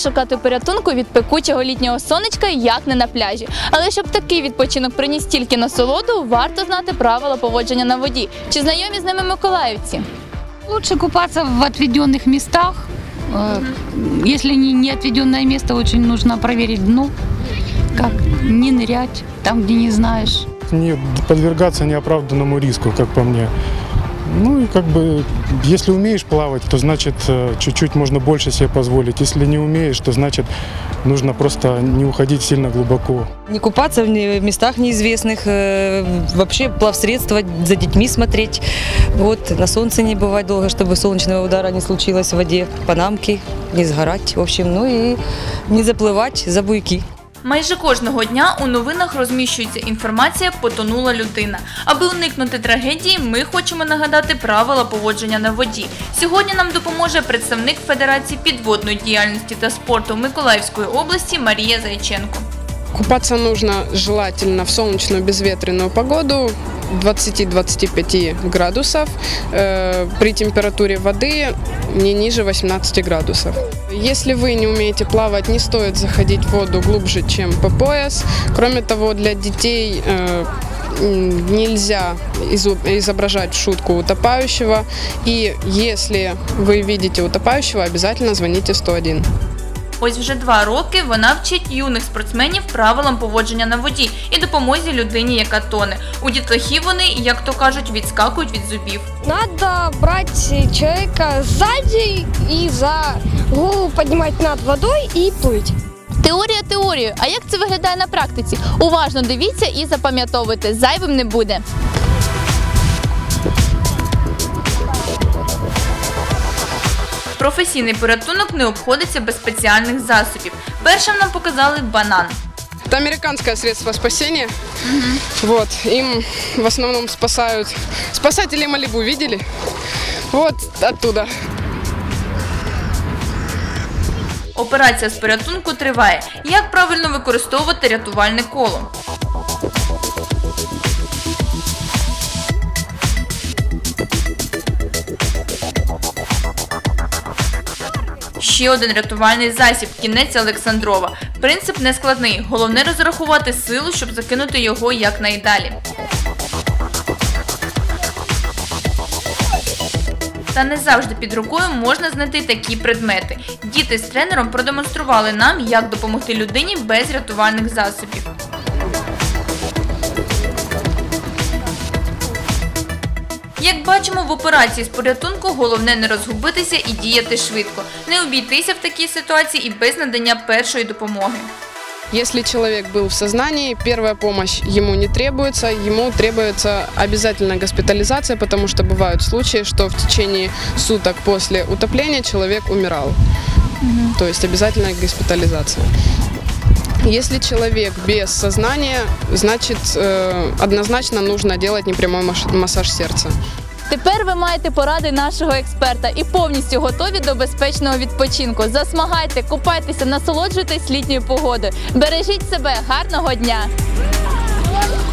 шукати порятунку від пекучого літнього сонечка, як не на пляжі. Але щоб такий відпочинок приніс тільки насолоду, варто знати правила поводження на воді. Чи знайомі з ними миколаївці? Лучше купаться в отведенных местах. Если не отведенное место, очень нужно проверить дно, как не нырять там, где не знаешь. Не подвергаться неоправданному риску, как по мне. Ну и как бы, если умеешь плавать, то значит чуть-чуть можно больше себе позволить. Если не умеешь, то значит нужно просто не уходить сильно глубоко. Не купаться в местах неизвестных, вообще плавсредства за детьми смотреть. Вот, на солнце не бывать долго, чтобы солнечного удара не случилось в воде, панамки, не сгорать, в общем, ну и не заплывать за буйки. Майже кожного дня у новинах розміщується інформація «Потонула людина». Аби уникнути трагедії, ми хочемо нагадати правила поводження на воді. Сьогодні нам допоможе представник Федерації підводної діяльності та спорту Миколаївської області Марія Зайченко. Купаться нужно желательно в солнечную безветренную погоду 20-25 градусов, при температуре воды не ниже 18 градусов. Если вы не умеете плавать, не стоит заходить в воду глубже, чем по пояс. Кроме того, для детей нельзя изображать шутку утопающего. И если вы видите утопающего, обязательно звоните 101. Ось вже 2 роки вона вчить юних спортсменів правилам поводження на воді і допомозі людині, яка тоне. У дітлахів вони, як то кажуть, відскакують від зубів. Надо брать человека сзади и за голову поднимать над водой и плыть. Теорія теорією, а як це виглядає на практиці? Уважно дивіться і запам'ятовуйте, зайвим не буде. Професійний порятунок не обходиться без спеціальних засобів. Першим нам показали банан. Это американское средство спасения. Вот, им в основном спасают спасатели Малибу, видели? Вот оттуда. Операція з порятунку триває. Як правильно використовувати рятувальне коло? Ще один рятувальний засіб – кінець Олександрова. Принцип нескладний. Головне розрахувати силу, щоб закинути його якнайдалі. Та не завжди під рукою можна знайти такі предмети. Діти з тренером продемонстрували нам, як допомогти людині без рятувальних засобів. Як бачимо, в операції з порятунку головне не розгубитися і діяти швидко. Не обійтися в такій ситуації і без надання першої допомоги. Если человек был в сознании, первая помощь ему не требуется, ему требуется обязательно госпитализация, потому что бывают случаи, что в течение суток после утопления человек умирал. То есть обязательно госпитализация. Если человек без сознания, значит однозначно нужно делать непрямой массаж сердца. Тепер ви маєте поради нашого експерта і повністю готові до безпечного відпочинку. Засмагайте, купайтеся, насолоджуйтесь літньою погодою. Бережіть себе, гарного дня!